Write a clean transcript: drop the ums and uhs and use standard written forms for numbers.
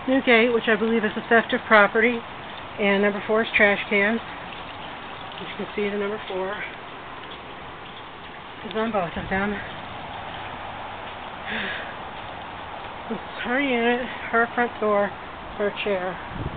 new gate, which I believe is a theft of property, and number 4 is trash cans. As you can see, the number 4 is on both of them. This is her unit, her front door, her chair.